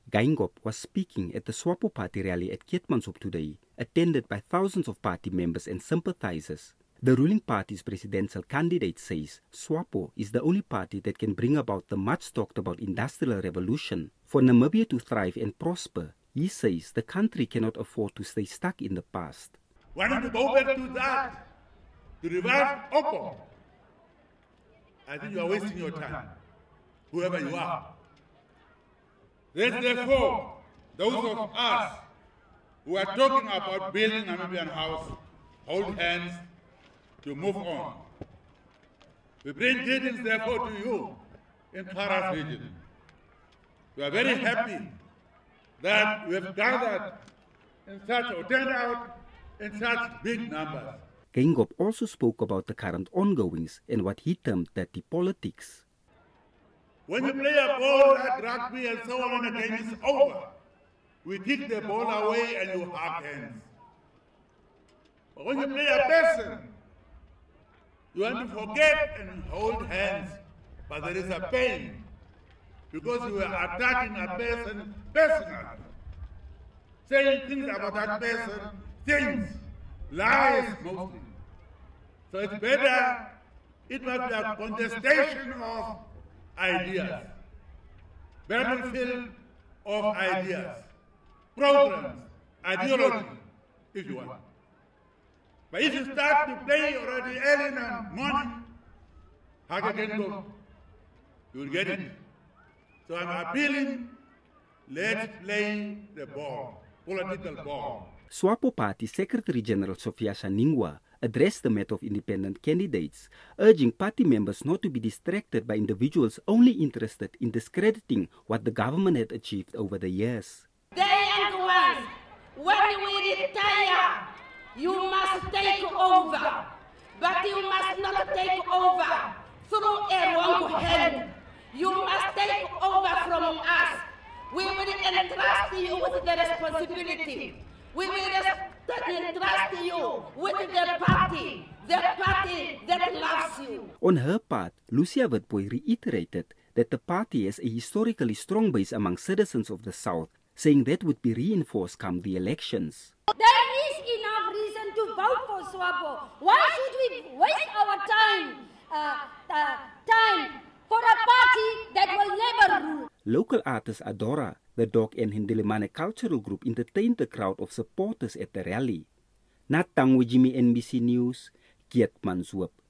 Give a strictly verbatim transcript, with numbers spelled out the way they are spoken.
Geingob was speaking at the SWAPO party rally at Keetmanshoop today, attended by thousands of party members and sympathizers. The ruling party's presidential candidate says SWAPO is the only party that can bring about the much-talked-about industrial revolution. For Namibia to thrive and prosper, he says the country cannot afford to stay stuck in the past. Wanting to go back to that, to revive SWAPO, I think you are wasting your time, whoever you are. Let's therefore, those of us who are talking about building a Namibian house, hold hands to move on. We bring greetings therefore to you in Karas region. We are very happy that we have gathered in such, or turned out in such big numbers. Geingob also spoke about the current ongoings and what he termed dirty politics. When you play a ball like rugby and so on and the game is over, we kick the ball away and you hug hands. But when you play a person, you want to forget and hold hands, but there is a pain because you are attacking a person personally, saying things about that person, things, lies mostly. So it's better, it must be a contestation of ideas, battlefield of ideas, programs, ideology, if you want. But if you start to play already early in the morning, Geingob, you will get it. So I'm appealing, let's play the ball, political ball. SWAPO Party Secretary General Sophia Shaningwa addressed the matter of independent candidates, urging party members not to be distracted by individuals only interested in discrediting what the government had achieved over the years. The young ones, when we retire, you must take over, but you must not take over through a wrong hand. You must take over from us. We will entrust you with the responsibility. We will entrust you with the party, the party that loves you. On her part, Lucia Witbooi reiterated that the party has a historically strong base among citizens of the South, saying that would be reinforced come the elections. There is enough reason to vote for SWAPO. Why should we waste our time, uh, uh, time for a party that will never rule? Local artist Adora, the Dog and Hindelemane cultural group, entertained the crowd of supporters at the rally. Natang with Jimmy N B C News, Keetmanshoop.